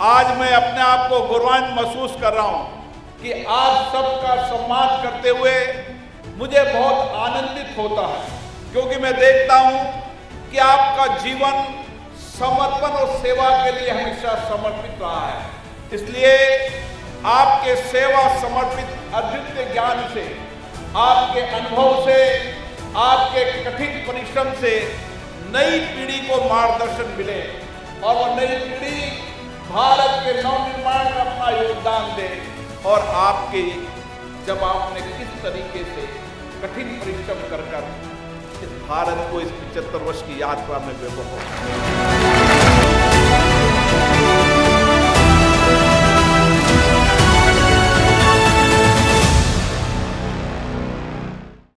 आज मैं अपने आप को गौरवान्वित महसूस कर रहा हूं कि आप सबका सम्मान करते हुए मुझे बहुत आनंदित होता है, क्योंकि मैं देखता हूं कि आपका जीवन समर्पण और सेवा के लिए हमेशा समर्पित रहा है। इसलिए आपके सेवा समर्पित अद्वितीय ज्ञान से, आपके अनुभव से, आपके कठिन परिश्रम से नई पीढ़ी को मार्गदर्शन मिले और वह नई पीढ़ी भारत के नवनिर्माण में अपना योगदान दे। और आपके जब आपने किस तरीके से कठिन परिश्रम कर इस भारत को इस 75 वर्ष की यात्रा में व्यवहार